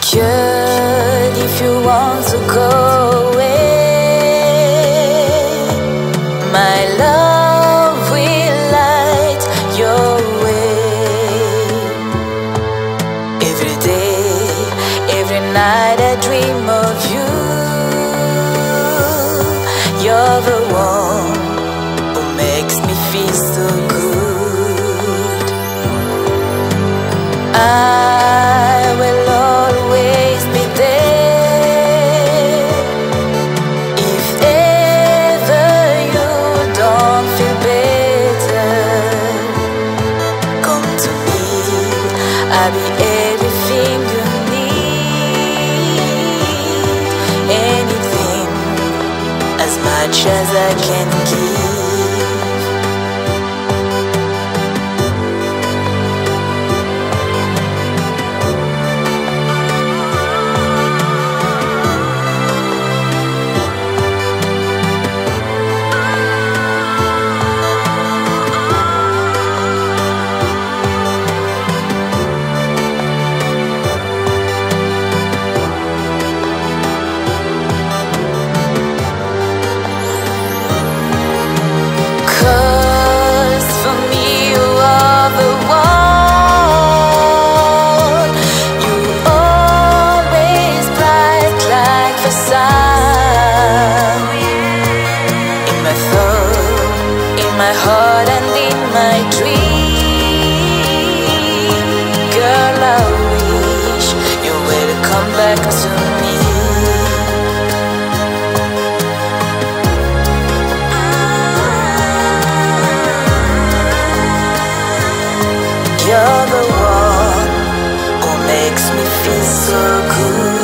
Girl, if you want to go away, my love will light your way. Every day, every night I dream of you. You're the one who makes me feel so good. I will always be there. If ever you don't feel better, come to me. I'll be everything you need. Anything, as much as I can give. My heart and in my dream, girl, I wish you will come back to me. You're the one who makes me feel so good.